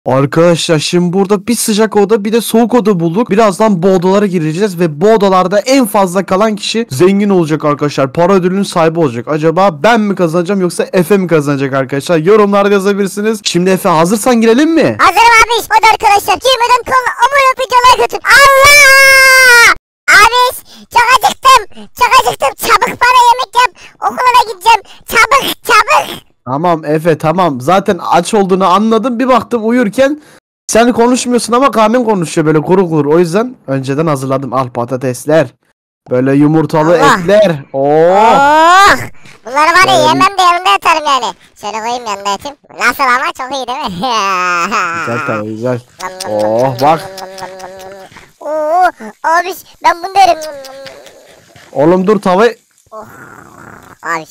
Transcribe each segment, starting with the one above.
Arkadaşlar şimdi burada bir sıcak oda bir de soğuk oda bulduk. Birazdan bu odalara gireceğiz ve bu odalarda en fazla kalan kişi zengin olacak arkadaşlar. Para ödülünün sahibi olacak. Acaba ben mi kazanacağım yoksa Efe mi kazanacak arkadaşlar? Yorumlarda yazabilirsiniz. Şimdi Efe hazırsan girelim mi? Hazırım abi. Hadi arkadaşlar. Girmeden kal. Abone videolar götür. Allah! Abi çok acıktım. Çok acıktım. Çabuk bana yemek yap. Okula da gideceğim. Çabuk çabuk. Tamam Efe tamam. Zaten aç olduğunu anladım. Bir baktım uyurken sen konuşmuyorsun ama Kamin konuşuyor böyle kuru kuru. O yüzden önceden hazırladım. Al patatesler. Böyle yumurtalı Allah. etler. Oo. Oh! Bunları var ya yemem de yanında yatarım yani. Şöyle koyayım yanında yatayım. Nasıl ama çok iyi değil mi? Güzel tabii güzel. Oh bak. Oo, abi ben bunu derim. Oğlum dur tavayı. Abi.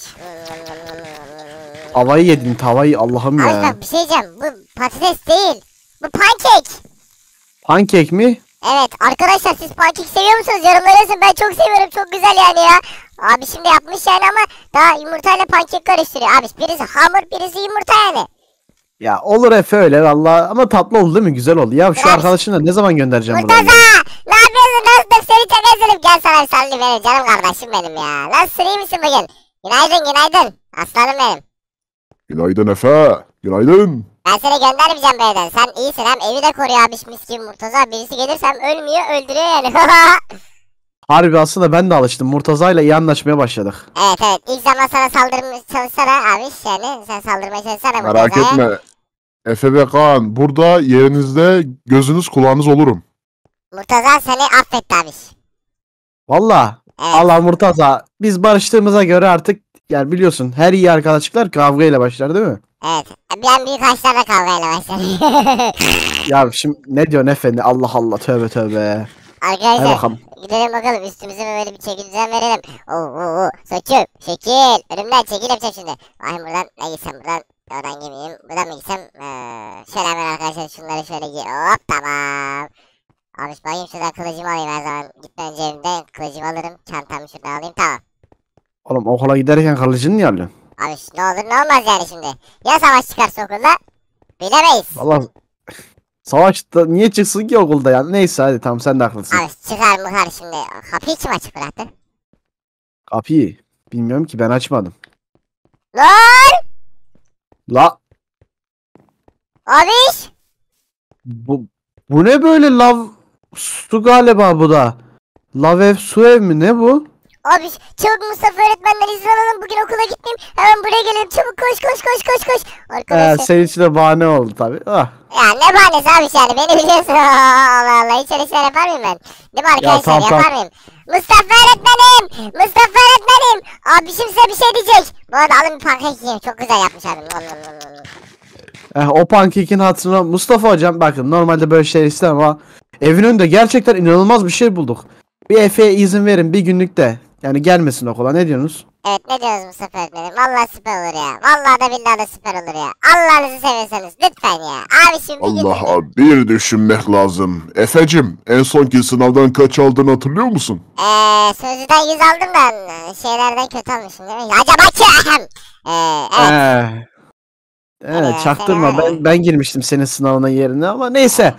Tavayı yedin tavayı Allah'ım Abi ya. bak bir şey diyeceğim. Bu patates değil. Bu pankek. Pankek mi? Evet arkadaşlar siz pankek seviyor musunuz? Yorumlara yazın. Ben çok seviyorum. Çok güzel yani ya. Abi şimdi yapmış yani ama daha yumurtayla pankek karıştırıyor. Abi birisi hamur birisi yumurta yani. Ya olur Efe öyle valla ama tatlı oldu değil mi? Güzel oldu. Ya şu Biraz- arkadaşına ne zaman göndereceğim Murtaza! buraya? Ne yapıyorsun dostum? Seni çok özledim. Gel sana bir sallayayım benim canım kardeşim benim ya. Nasılsın iyi misin bugün? Günaydın günaydın. Aslanım benim. Günaydın Efe. Günaydın. Ben seni göndermeyeceğim bu evden. Sen iyisin hem evi de koruyor abiş mis gibi Murtaza. Birisi gelirse hem ölmüyor öldürüyor yani. Harbi aslında ben de alıştım. Murtaza'yla iyi anlaşmaya başladık. Evet ilk zaman sana saldırmaya çalışsana abiş yani. Sen saldırmaya çalışsana Merak Murtaza'ya. etme. Efe ve Kaan burada yerinizde gözünüz kulağınız olurum. Murtaza seni affetti abiş. Valla. Evet. Allah Murtaza. Biz barıştığımıza göre artık yani biliyorsun her iyi arkadaşlıklar kavgayla başlar değil mi? Evet. Ben büyük haçlarla kavgayla başladım. Ya şimdi ne diyorsun efendi? Allah Allah tövbe tövbe. Hadi Arkadaşlar bakalım. gidelim bakalım üstümüze böyle bir çeki düzen verelim. Oo saçım şekil. Önümden çekil yapacağım şimdi. Ay buradan ne gitsem buradan. Oradan girmeyeyim. Buradan mı gitsem? Şöyle hemen arkadaşlar şunları şöyle giy. Hop tamam. Abi bakayım şuradan kılıcımı alayım her zaman. Gitmeden önce evimde kılıcımı alırım. Çantamı şuradan alayım tamam. Oğlum okula giderken kılıcını niye alıyorsun? Abi ne olur ne olmaz yani şimdi. Ya savaş çıkarsa okulda? Bilemeyiz. Valla savaşta niye çıksın ki okulda yani? Neyse hadi tamam sen de haklısın. Abi çıkar mıkar şimdi. Kapıyı kim açık bıraktı? Kapıyı bilmiyorum ki ben açmadım. Lan! La Abiş! bu ne böyle lav su galiba bu da. Lav ev su ev mi ne bu? Abi çabuk Mustafa öğretmenden izin alalım. Bugün okula gitmeyeyim. Hemen buraya gelelim. Çabuk koş koş koş koş koş. Arkadaşlar. Senin için de bahane oldu tabi. Ah. Ya ne bahanesi abi yani beni biliyorsun. Allah Allah hiç öyle şeyler yapar mıyım ben? Değil mi arkadaşlar tamam, yapar tamam. mıyım? Mustafa öğretmenim. Mustafa öğretmenim. Abişim size bir şey diyecek. Bu arada alın bir pankek yiyin. Çok güzel yapmış abi. O pankekin hatırına Mustafa hocam bakın normalde böyle şeyler istemem ama evin önünde gerçekten inanılmaz bir şey bulduk. Bir Efe'ye izin verin bir günlük de. Yani gelmesin okula ne diyorsunuz? Evet ne diyoruz Mustafa öğretmenim? Vallahi süper olur ya. Vallahi da billahi da süper olur ya. Allah'ınızı severseniz lütfen ya. Abişim bir gün. Allah'a bir düşünmek lazım. Efecim en sonki sınavdan kaç aldığını hatırlıyor musun? Sözlüden 100 aldım da şeylerden kötü almışım değil mi? Acaba kim? Evet. Evet Hadi çaktırma sen- ben girmiştim senin sınavına yerine ama neyse.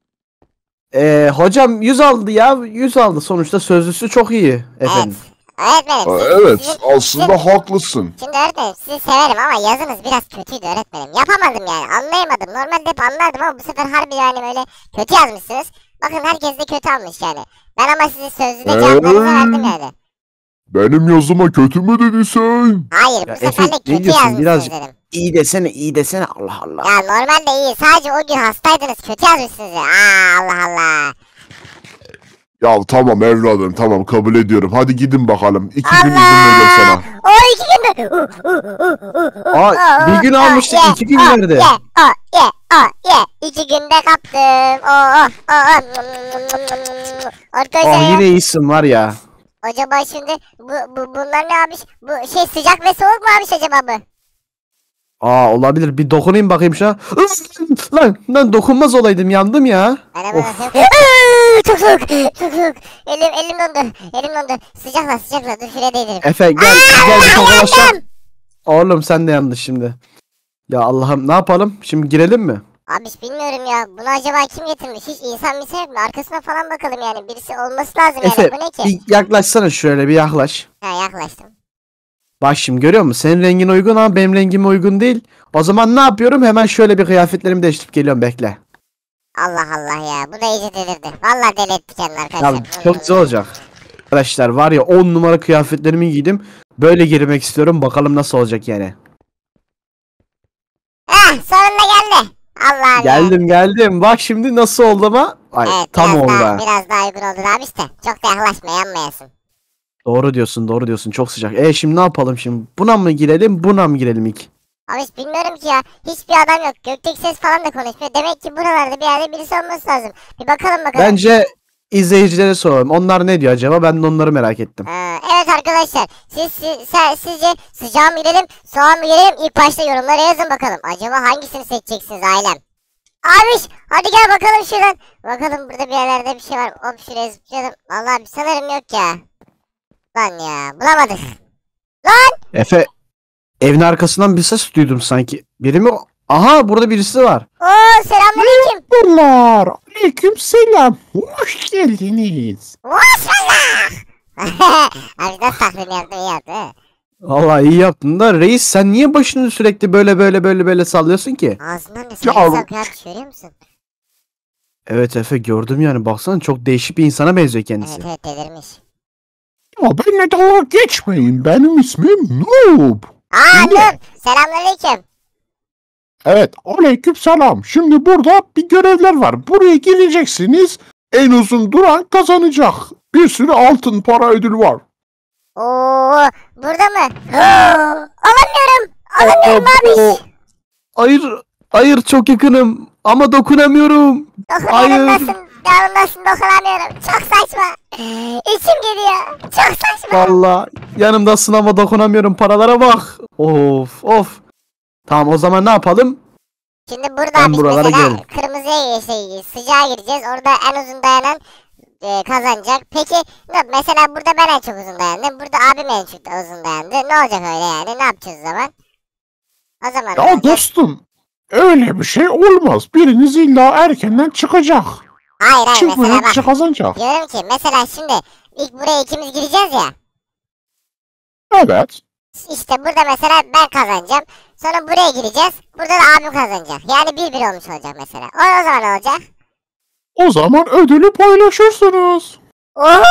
Hocam 100 aldı ya 100 aldı sonuçta sözlüsü çok iyi efendim. Öğretmenim. Evet aslında haklısın. Şimdi öğretmenim sizi severim ama yazınız biraz kötüydü öğretmenim. Yapamadım yani anlayamadım. Normalde hep anlardım ama bu sefer harbi yani böyle kötü yazmışsınız. Bakın herkes de kötü almış yani. Ben ama sizi sözlüde cevaplarınızı verdim yani. Benim yazıma kötü mü dedin sen? Hayır Ya bu sefer Efe, de ne kötü diyorsun? yazmışsınız Birazcık- dedim. İyi desene Allah Allah. Ya normalde iyi. Sadece o gün hastaydınız. Kötü yazmışsınız ya. Allah Allah. Ya tamam evladım tamam kabul ediyorum. Hadi gidin bakalım. 2 gün Allah! izin vereceğim sana. O 2 günde. Bir gün almıştık, 2 gün verdi. Ye. 2 günde kaptım. Arkadaşlar Yine iyisin var ya. acaba şimdi bunlar ne abi? Bu şey sıcak ve soğuk mu abi acaba bu? Olabilir bir dokunayım bakayım şuna. Lan dokunmaz olaydım yandım ya. Ben hemen Of. atayım. Çok soğuk. Çok soğuk. Elim dondu. Elim dondu. Sıcakla dur şuraya değdirim. Efe gel bir tokalaşalım. Oğlum sen de yandın şimdi. Ya Allah'ım ne yapalım? Şimdi girelim mi? Abi bilmiyorum ya. Bunu acaba kim getirmiş? Hiç insan mı yok mu? Arkasına falan bakalım yani. Birisi olması lazım yani. Efe Bu ne ki? bir yaklaşsana şöyle bir yaklaş. Ha, yaklaştım. Bak şimdi görüyor musun? Senin rengin uygun ama benim rengime uygun değil. O zaman ne yapıyorum? Hemen şöyle bir kıyafetlerimi değiştirip geliyorum, bekle. Allah Allah ya. Bu da iyice delirdi. Vallahi deli etti kendini Ya arkadaşlar. çok güzel olacak. Arkadaşlar var ya 10 numara kıyafetlerimi giydim. Böyle girmek istiyorum. Bakalım nasıl olacak yani. Sonunda geldi. Allah Geldim. Bak şimdi nasıl oldu ama? Ay Evet, tam biraz oldu daha, ha. biraz daha uygun oldu abi işte. Çok da yaklaşma, yanmayasın. Doğru diyorsun. Çok sıcak. Şimdi ne yapalım şimdi? Buna mı girelim, buna mı girelim ilk? Abi hiç bilmiyorum ki ya. Hiçbir adam yok. Gökteki ses falan da konuşmuyor. Demek ki buralarda bir yerde birisi olması lazım. Bir bakalım. Bence izleyicilere soralım. Onlar ne diyor acaba? Ben de onları merak ettim. Evet arkadaşlar. Sizce sıcağa mı girelim, soğuğa mı girelim? İlk başta yorumlara yazın bakalım. Acaba hangisini seçeceksiniz ailem? Abiş hadi gel bakalım şuradan. Bakalım burada bir yerlerde bir şey var. Hop şuraya zıplayalım. Vallahi sanırım yok ya. Lan ya bulamadık. Efe, evin arkasından bir ses duydum sanki. Biri mi? Aha, burada birisi var. Oo selamünaleyküm. Merhabalar. Aleyküm selam. Hoş geldiniz. Maşallah. Abi nasıl taklidi yaptın, iyi yaptı. He. Vallahi iyi yaptın da reis, sen niye başını sürekli böyle sallıyorsun ki? Ağzından da Ya sen oğlum. sakıyor, görüyor musun? Evet Efe, gördüm yani, baksana çok değişik bir insana benziyor kendisi. Evet delirmiş. Ya benimle dalga geçmeyin. Benim ismim Noob. Dur. Selamünaleyküm. Evet, aleyküm selam. Şimdi burada bir görevler var. Buraya gireceksiniz. En uzun duran kazanacak. Bir sürü altın para ödülü var. Oo burada mı? Alamıyorum abi. Hayır çok yakınım ama dokunamıyorum. Dokunamıyorum, nasıl dokunamıyorum. Çok saçma. İçim geliyor. Çok saçma. Vallahi yanımdasın ama dokunamıyorum, paralara bak. Of. Tamam, o zaman ne yapalım? Şimdi burada Ben biz buralara mesela girelim. kırmızıya sıcağa gireceğiz. Orada en uzun dayanan kazanacak. Peki mesela burada ben en çok uzun dayandım. Burada abim en çok uzun dayandı. Ne olacak öyle yani? Ne yapacağız o zaman? O zaman ne Ya olacak? dostum, öyle bir şey olmaz. Biriniz illa erkenden çıkacak. Hayır mesela Çıkmayan bak. kişi kazanacak. Diyorum ki mesela şimdi ilk buraya ikimiz gireceğiz ya. Evet. İşte burada mesela ben kazanacağım. Sonra buraya gireceğiz. Burada da abim kazanacak. Yani 1-1 olmuş olacak mesela. O zaman ne olacak? O zaman ödülü paylaşırsınız. Oo!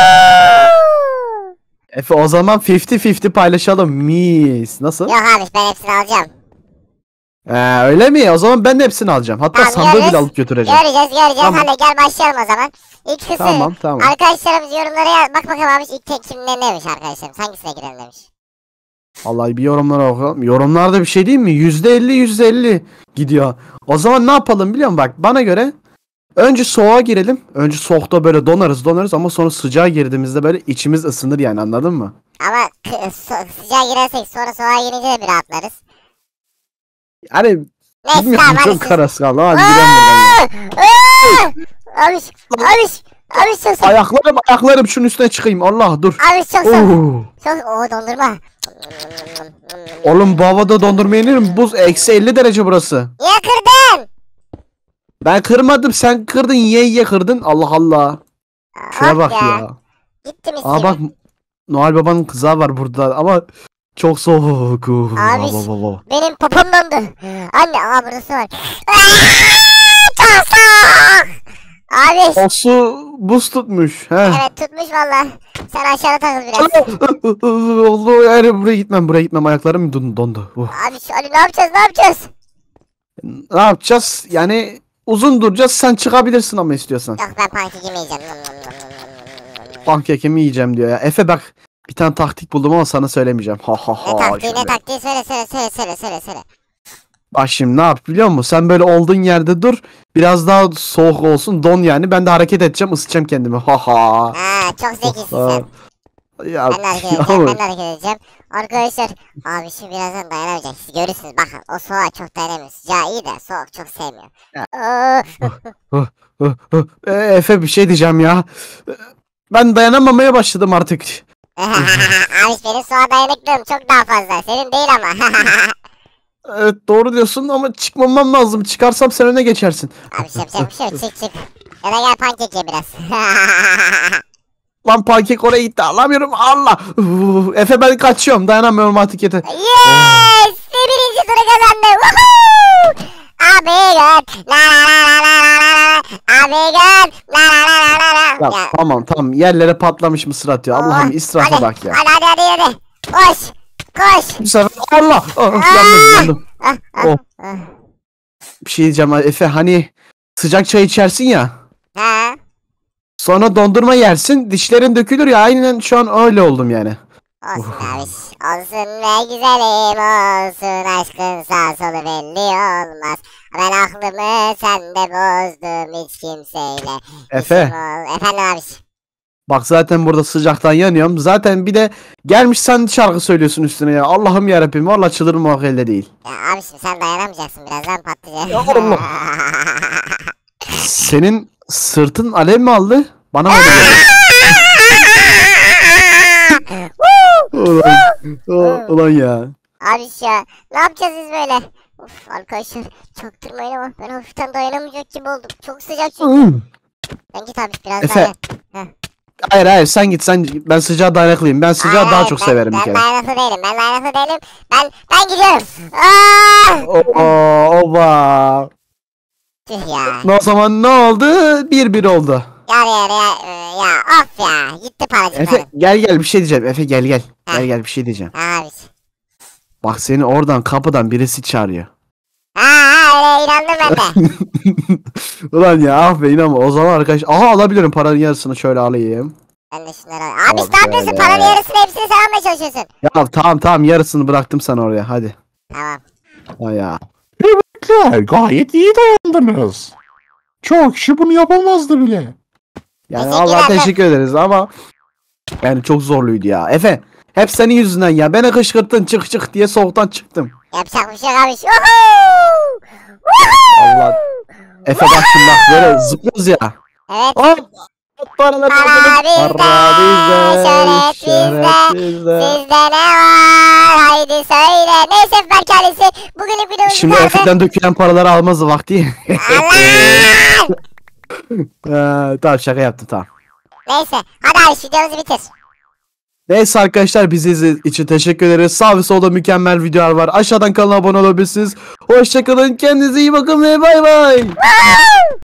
Efe, o zaman 50-50 paylaşalım. Mis. Nasıl? Yok abi ben hepsini alacağım. Öyle mi? O zaman ben de hepsini alacağım. Hatta Tamam, sandığı bile görürüz. alıp götüreceğim. Göreceğiz. Tamam. Hadi gel başlayalım o zaman. İlk kısım. Tamam. Arkadaşlarımız yorumlara bak bakalım abi ilk tek kim ne demiş arkadaşlarım. Hangisine girelim demiş. Vallahi bir yorumlara bakalım. Yorumlarda bir şey değil mi? %50 gidiyor. O zaman ne yapalım biliyor musun? Bak bana göre önce soğuğa girelim. Önce soğukta böyle donarız ama sonra sıcağa girdiğimizde böyle içimiz ısınır yani, anladın mı? Ama sıcağa girersek sonra soğuğa girince de bir rahatlarız. Yani Neyse bilmiyorum, tamam hadi çok siz. karası kaldı. Hadi gidelim buradan. Abiş çok soğuk. Ayaklarım şunun üstüne çıkayım. Allah dur. Abiş çok soğuk. Oo. Dondurma. Oğlum bu havada dondurma yenir mi? Buz -50 derece burası. Niye kırdın? Ben kırmadım, sen kırdın, ye kırdın. Allah Allah. Şuna Of bak ya. Gitti mis Aa gibi. bak, Noel Baba'nın kızağı var burada ama çok soğuk. Abi, Baba. benim popom dondu. Anne burası var. Çok soğuk. Abi. O su buz tutmuş. He. Evet tutmuş valla. Sen aşağıda takıl biraz. Allah, yani buraya gitmem, ayaklarım dondu. Abi Ali ne yapacağız? Ne yapacağız? Yani uzun duracağız, sen çıkabilirsin ama istiyorsan. Yok ben pankek yemeyeceğim. Pankekimi yiyeceğim diyor ya. Efe bak, bir tane taktik buldum ama sana söylemeyeceğim. Ne taktiği söyle. Bak şimdi ne yap biliyor musun? Sen böyle olduğun yerde dur. Biraz daha soğuk olsun, don yani. Ben de hareket edeceğim, ısıtacağım kendimi. Ha çok zekisin sen. Ya, Ben de hareket edeceğim. Arkadaşlar abi şimdi birazdan dayanamayacak. Siz görürsünüz bakın o soğuğa çok dayanamıyor. Sıcağı iyi de soğuk çok sevmiyor. Efe bir şey diyeceğim ya. Ben dayanamamaya başladım artık. Abi benim soğuğa dayanıklığım çok daha fazla. Senin değil ama. Evet doğru diyorsun ama çıkmamam lazım. Çıkarsam sen öne geçersin. Abi yapacak bir şey yok. Çık. Ya da gel pankek ye biraz. Lan pankek oraya gitti. Alamıyorum. Allah. Efe ben kaçıyorum. Dayanamıyorum artık yeter. Yes! Birinci turu kazandım. Woohoo! Abi gör. La la la la la la la. Abi gör. La la la la la la. Ya, tamam. Yerlere patlamış mısır atıyor. Allah'ım israfa hadi, bak ya. Hadi. Koş. Koş. Bu sefer Allah. Yandım. Oh. Bir şey diyeceğim Efe, hani sıcak çay içersin ya. Ha? Sonra dondurma yersin. Dişlerin dökülür ya. Aynen şu an öyle oldum yani. Olsun abi. Olsun ve güzelim olsun. Aşkın sağ solu belli olmaz. Ben aklımı sende bozdum hiç kimseyle. Efe. Efendim abi. Bak zaten burada sıcaktan yanıyorum. Zaten bir de gelmiş sen şarkı söylüyorsun üstüne ya. Allah'ım yarabbim. Valla çıldırmak elde değil. Ya abi şimdi sen dayanamayacaksın, birazdan patlayacak. Ya Allah. Senin sırtın alev mi aldı? Bana mı öyle geliyor? Ulan ya. Abi ya ne yapacağız biz böyle? Of arkadaşlar çaktırmayın ama ben hafiften dayanamayacak gibi oldum. Çok sıcak çünkü. Ben git abi biraz Efe. dayan. Hayır sen git ben sıcağa dayanıklıyım. Ben sıcağı daha çok severim bir ben kere. dayanıklı değilim. Ben gidiyorum. Aa! Oba. Tüh ya. O zaman ne oldu? 1-1 oldu. Ya of ya. Gitti paracıklarım. Efe gel bir şey diyeceğim. Efe gel. Gel bir şey diyeceğim. Abi. Bak seni oradan kapıdan birisi çağırıyor. Öyle inandım ben de. Ulan ya ah be inanma. O zaman arkadaş. Aha alabilirim paranın yarısını şöyle alayım. Ben de şunları alayım. Abi Tamam, ne yapıyorsun? şöyle. Paranın yarısını hepsini sen almaya çalışıyorsun. Ya tamam yarısını bıraktım sana oraya hadi. Tamam. Ha ya. Tebrikler, gayet iyi dayandınız. Çoğu kişi bunu yapamazdı bile. Yani Teşekkür Allah ederim. teşekkür ederiz ama yani çok zorluydu ya. Efe hep senin yüzünden ya. Beni kışkırttın çık diye soğuktan çıktım. Yapacak bir şey yok abi. Woohoo! Woohoo! Allah. Efe bak şimdi bak böyle zıplıyoruz ya. Evet. Hop. Paraları Para bizde, şöhret bizde. Sizde ne var? Haydi söyle. Neyse Berk ailesi. Bugünlük videomuz Şimdi kaldı. Efe'den dökülen paraları almaz vakti. Allah! Tamam şaka yaptım tamam. Neyse. Hadi abi videomuzu bitir. Neyse arkadaşlar bizi izlediğiniz için teşekkür ederiz. Sağ ve solda mükemmel videolar var. Aşağıdan kanala abone olabilirsiniz. Hoşçakalın. Kendinize iyi bakın ve bay bay.